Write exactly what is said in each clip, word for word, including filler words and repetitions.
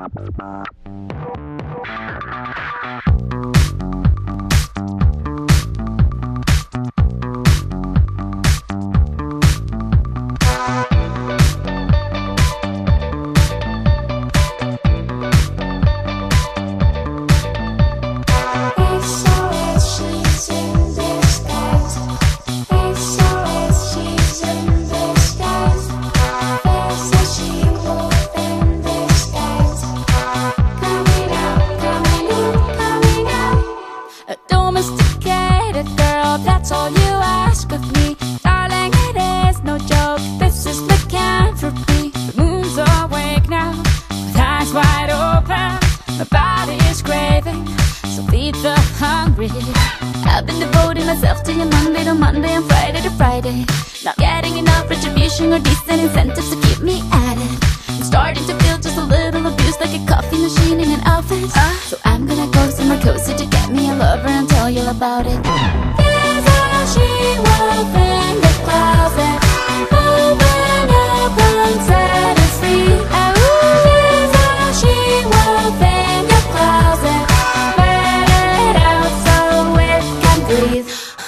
That's all you ask of me, darling, it is no joke. This is lycanthropy. The moon's awake now, with eyes wide open. My body is craving, so feed the hungry. I've been devoting myself to you Monday to Monday and Friday to Friday. Not getting enough retribution or decent incentives to keep me at it. I'm starting to feel just a little abused, like a coffee machine in an office. uh, So I'm gonna go somewhere cozy to get me a lover and tell you about it. She wolf in the closet, open up and set us free. There's a she wolf in the closet, let it out so it can breathe.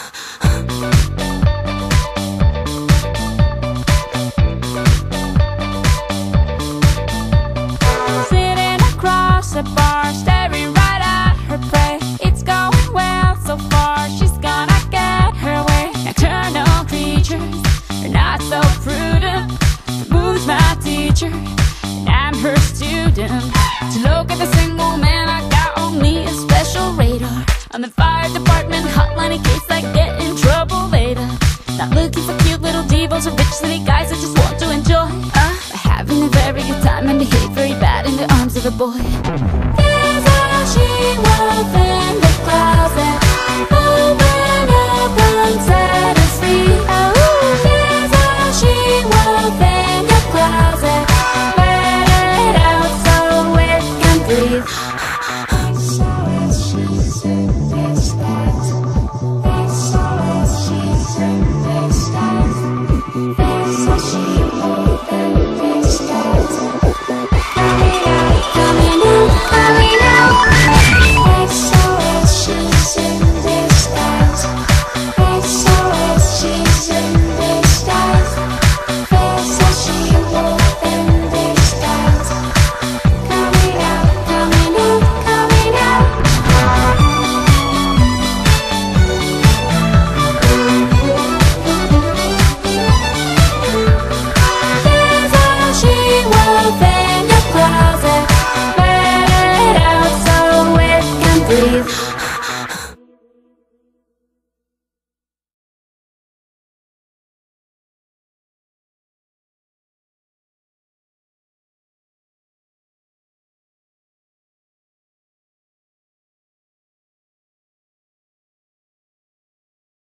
Sitting across the bar, staring right at her prey. It's going well so far, she's gonna nocturnal creatures are not so prudent. The moon's my teacher, and I'm her student. To look at the single man, I got on me a special radar. I'm the fire department hotline in case I get in trouble later. Not looking for cute little divas or rich city guys I just want to enjoy uh, by having a very good time and behave very bad in the arms of a boy.